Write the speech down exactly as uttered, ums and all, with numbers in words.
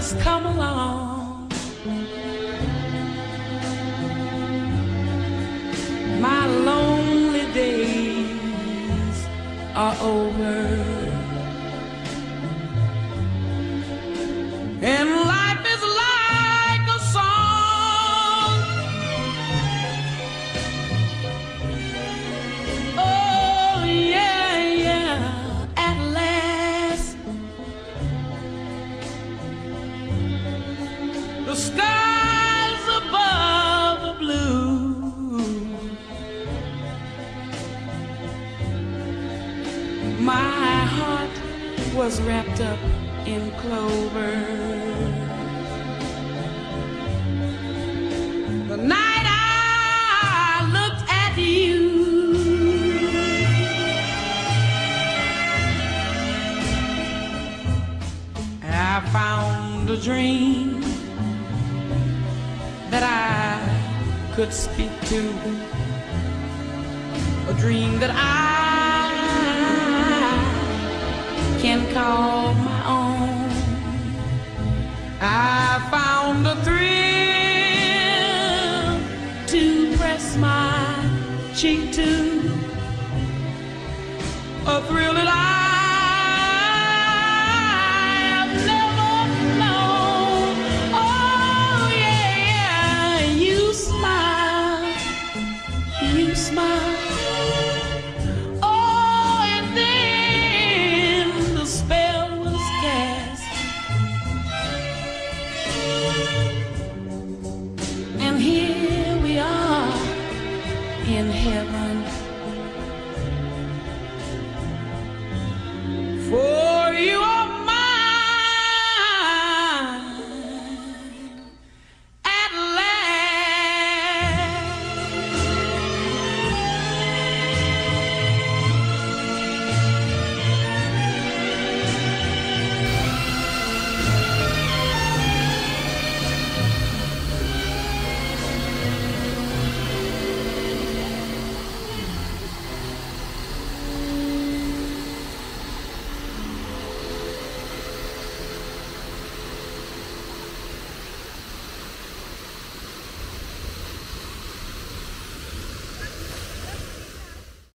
just come along. My lonely days are over, and life is like a song. Oh yeah, yeah, at last the skies above are blue. My heart was wrapped up in clover. The night I looked at you, I found a dream that I could speak to, a dream that I can call my own. I found a thrill to press my cheek to, a thrill